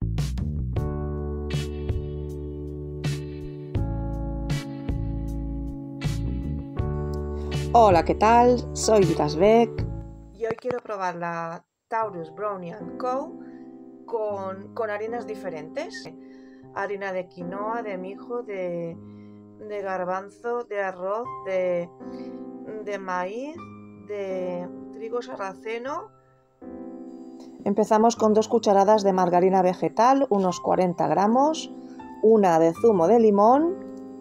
Hola, ¿qué tal? Soy Vitas Beck y hoy quiero probar la Taurus Brownie & Co. con harinas diferentes. Harina de quinoa, de mijo, de garbanzo, de arroz, de maíz, de trigo sarraceno. Empezamos con 2 cucharadas de margarina vegetal, unos 40 gramos, una de zumo de limón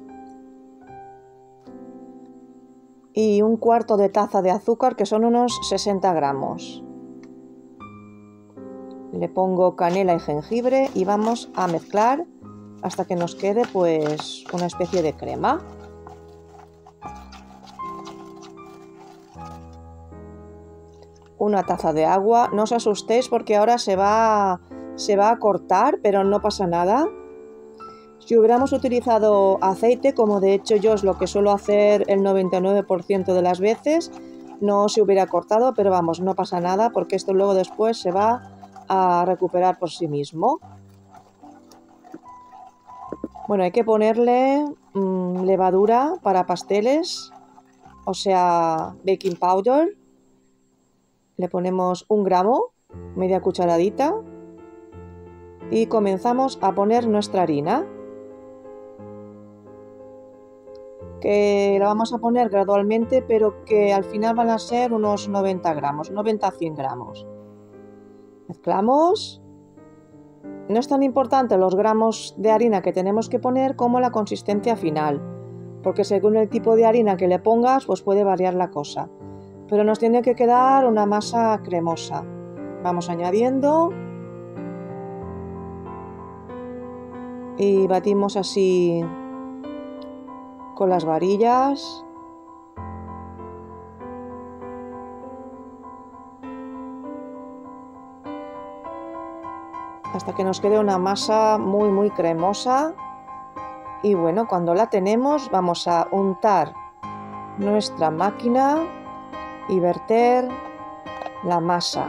y 1/4 de taza de azúcar, que son unos 60 gramos. Le pongo canela y jengibre y vamos a mezclar hasta que nos quede pues una especie de crema. Una taza de agua, no os asustéis porque ahora se va a cortar, pero no pasa nada. Si hubiéramos utilizado aceite, como de hecho yo es lo que suelo hacer el 99% de las veces, no se hubiera cortado, pero vamos, no pasa nada porque esto luego después se va a recuperar por sí mismo. Bueno, hay que ponerle levadura para pasteles, o sea, baking powder. Le ponemos 1 gramo, media cucharadita, y comenzamos a poner nuestra harina, que la vamos a poner gradualmente, pero que al final van a ser unos 90 gramos, 90 a 100 gramos. Mezclamos. No es tan importante los gramos de harina que tenemos que poner como la consistencia final, porque según el tipo de harina que le pongas, pues puede variar la cosa. Pero nos tiene que quedar una masa cremosa. Vamos añadiendo y batimos así con las varillas. Hasta que nos quede una masa muy cremosa. Y bueno, cuando la tenemos vamos a untar nuestra máquina y verter la masa.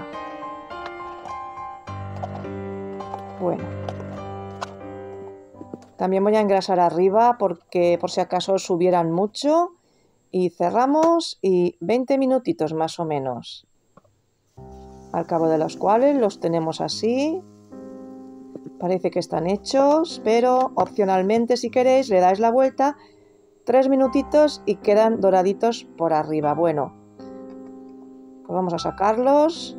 Bueno, también voy a engrasar arriba porque por si acaso subieran mucho, y cerramos y 20 minutitos más o menos, al cabo de los cuales los tenemos así. Parece que están hechos, pero opcionalmente si queréis le dais la vuelta 3 minutitos y quedan doraditos por arriba. Bueno, pues vamos a sacarlos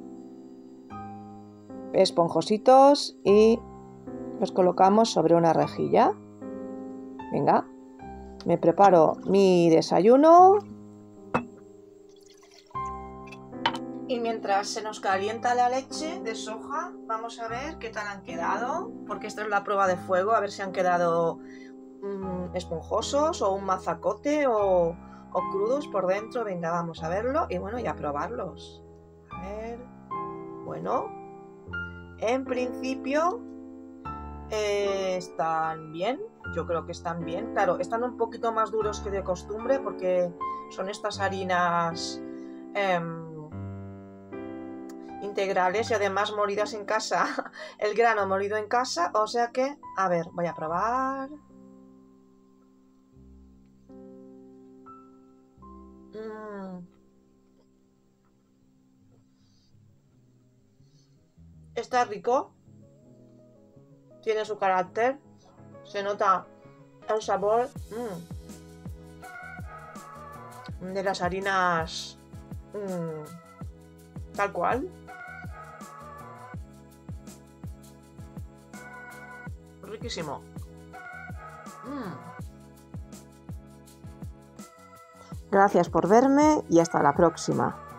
esponjositos y los colocamos sobre una rejilla. Venga, me preparo mi desayuno. Y mientras se nos calienta la leche de soja, vamos a ver qué tal han quedado, porque esta es la prueba de fuego, a ver si han quedado esponjosos o un mazacote o crudos por dentro. Venga, vamos a verlo y bueno, y a probarlos. A ver, bueno, en principio están bien, yo creo que están bien. Claro, están un poquito más duros que de costumbre porque son estas harinas integrales y además molidas en casa, el grano molido en casa, o sea que, a ver, voy a probar. Está rico, tiene su carácter, se nota el sabor de las harinas tal cual. Riquísimo. Gracias por verme y hasta la próxima.